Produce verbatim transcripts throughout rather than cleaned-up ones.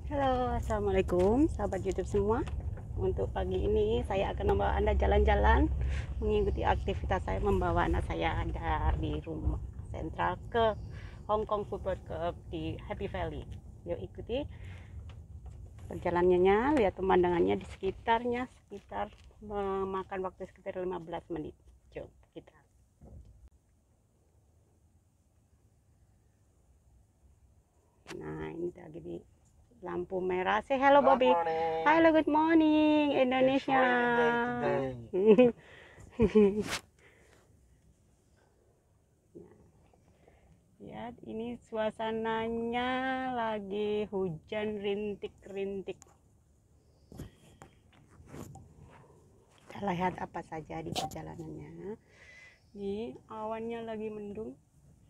Halo, assalamualaikum sahabat YouTube semua. Untuk pagi ini saya akan membawa Anda jalan-jalan mengikuti aktivitas saya membawa anak saya dari rumah sentral ke Hong Kong Football Club di Happy Valley. Yuk ikuti perjalanannya, lihat pemandangannya di sekitarnya, sekitar memakan waktu sekitar lima belas menit. Yuk kita. Nah, ini lagi di lampu merah. Say hello, Good Bobby. morning. Hello, good morning, Indonesia. It's rainy day today. Lihat, ini suasananya lagi hujan rintik-rintik. Kita lihat apa saja di perjalanannya. Ini awannya lagi mendung.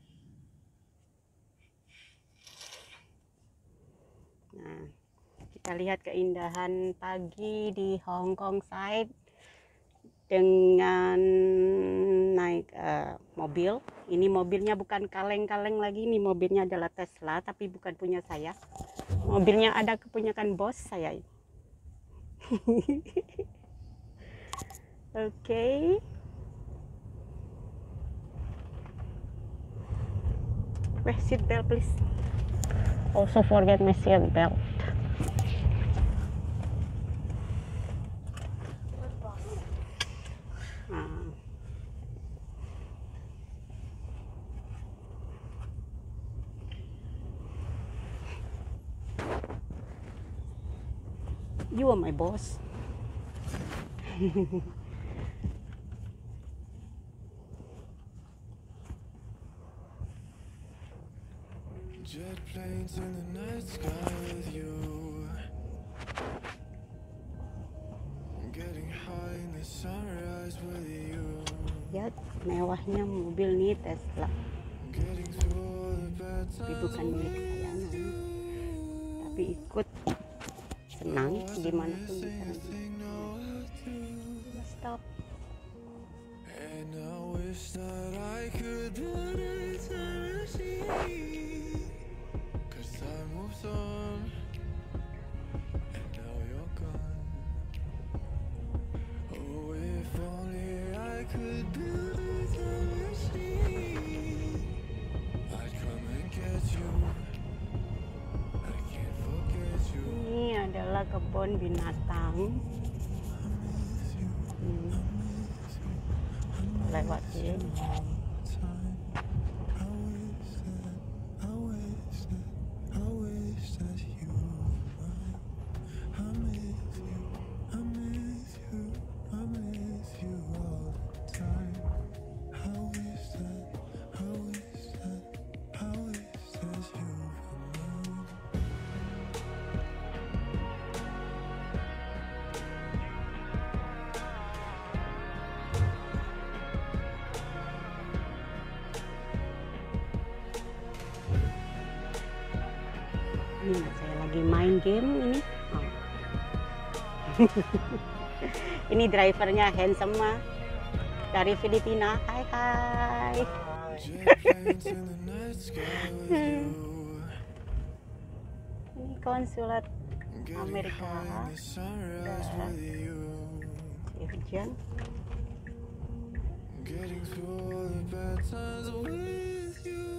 Nah, kita lihat keindahan pagi di Hong Kong side dengan naik uh, mobil. Ini mobilnya bukan kaleng-kaleng lagi, ini mobilnya adalah Tesla, tapi bukan punya saya. Mobilnya ada kepunyakan bos saya. Oke. Okay. Weh, seat belt please. Also forget my seat belt. Nah. You are my boss. Jet planes in the night sky with you. I'm getting high in the sunrise with you. Lihat mewahnya mobil nih Tesla. Getting through all the bad Tapi times bukan milik saya, nah. Tapi ikut senang gimana pun bisa nanti. Stop. And I wish that I could build a time machine, 'cause time moves on and now you're gone. Oh, if only I could build a time machine, I'd come and get you. I can't forget you. Ini adalah kebun binatang. Hmm. Lewatin. Ini saya lagi main game ini. Oh. Ini drivernya handsome mah dari Filipina. Hai hai. Ini konsulat Amerika. Udah hujan. Getting through all the bad times with you.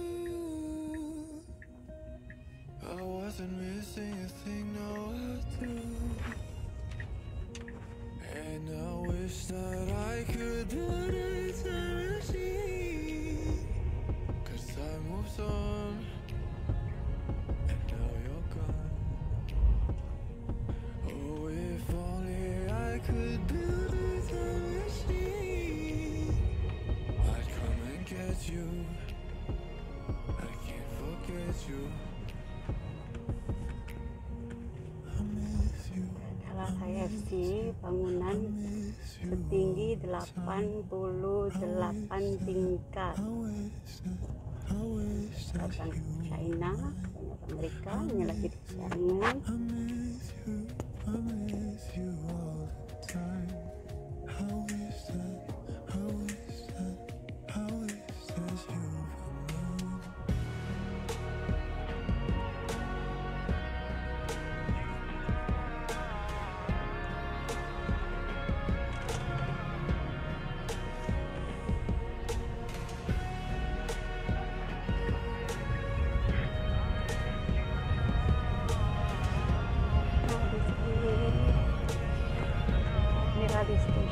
I wasn't missing a thing, no I do. And I wish that I could build a time machine, 'cause time moves on and now you're gone. Oh, if only I could build a time machine, I'd come and get you. I can't forget you. K F C bangunan setinggi delapan puluh delapan tingkat. Datang China, banyak Amerika, ini lagi di China.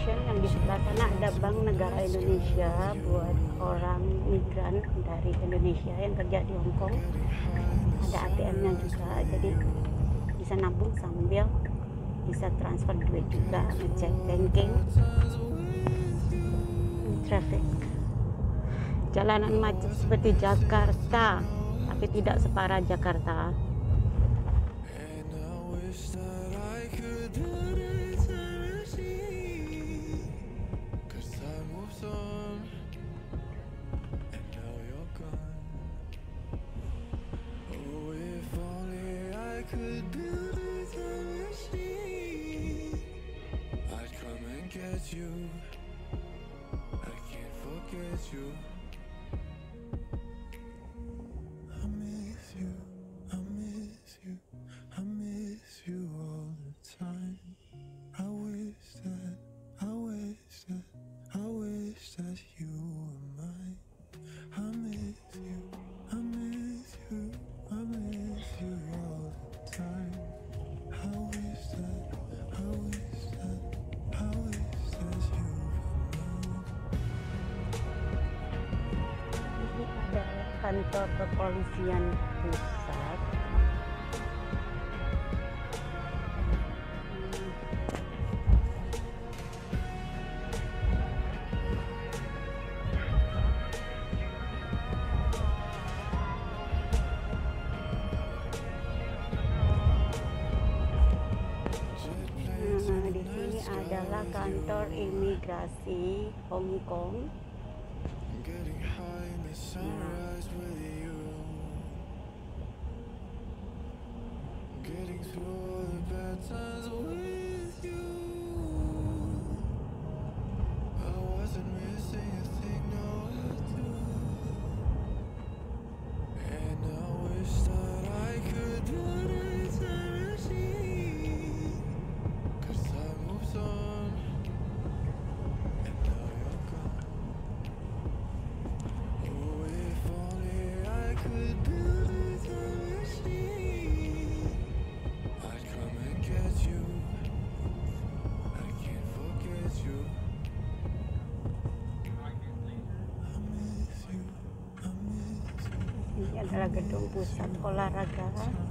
Station yang di sebelah sana ada Bank Negara Indonesia buat orang migran dari Indonesia yang kerja di Hong Kong. Ada A T M-nya juga, jadi bisa nabung sambil bisa transfer duit juga, ngecek banking. Traffic, jalanan macet seperti Jakarta, tapi tidak separah Jakarta. And I wish that I could turn it time machine. Cause time moves on, and now you're gone. Oh, if only I could build a time machine, I'd come and get you. I can't forget you. I miss you, I miss you, I miss you all the time. I wish that, I wish that, I wish that you were mine. I miss you, I miss you, I miss you all the time. I wish that, I wish that, I wish that you were mine. Ini ada kantor kepolisian pusat. Nah, di sini adalah kantor imigrasi Hong Kong. Getting high in the sunrise with you. Getting through all the bad times with you. I wasn't missing a thing, no, I do. And I wish that I could turn a time machine. Cause time moves on, and now you're gone. Oh, if only I could build a time machine, I'd come and get you. I can't forget you. I miss you, I miss you. Ini adalah gedung pusat olahraga.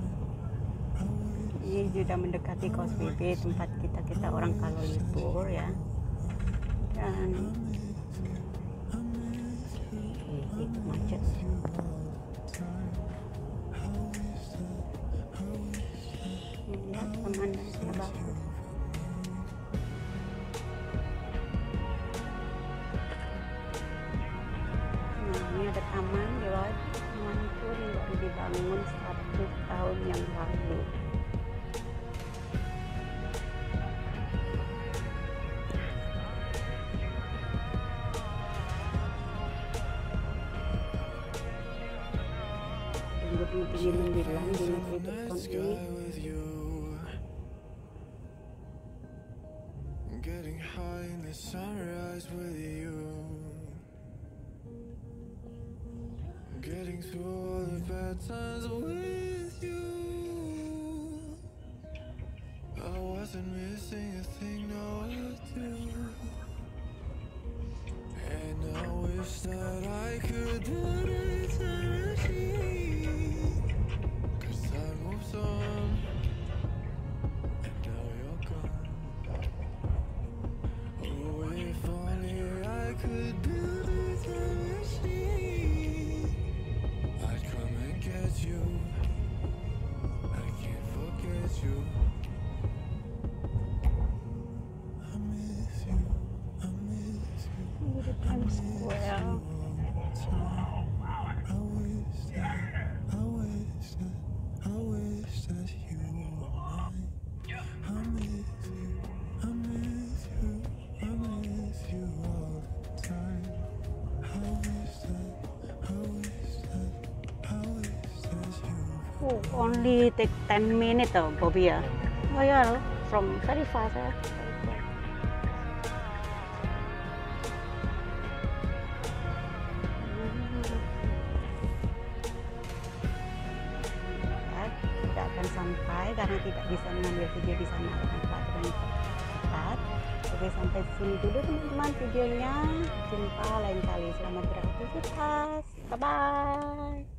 Ini sudah mendekati Kos B B, tempat kita kita orang kalau libur ya. Dan ini macet. Lihat pemandangannya bagus. Nah, ini ada taman di bawah. Taman itu baru dibangun satu tahun yang lalu. Gedung tinggi menjulang di negeri Jepang ini. With you, getting high in the sunrise with you, getting through all the bad times with you. I wasn't missing a thing, no, I do. And I wish that I could turn a time machine. Cause time moves on, and now you're gone. Oh, if only I could build a time machine, I'd come and get you. I can't forget you. I miss you, I miss you. Ini di Times Square. I wish that, I wish that, I wish that you were mine. I miss you, I miss you, I miss you all the time. I wish that, I wish that, I wish that you were Oh, only take ten minutes oh, Bobby ya. Oh ya, from very fast ya. Tidak akan sampai karena tidak bisa mengambil video di sana karena peraturan berangkat. Oke, sampai sini dulu teman-teman videonya. Jumpa lain kali. Selamat beraktivitas. Bye bye.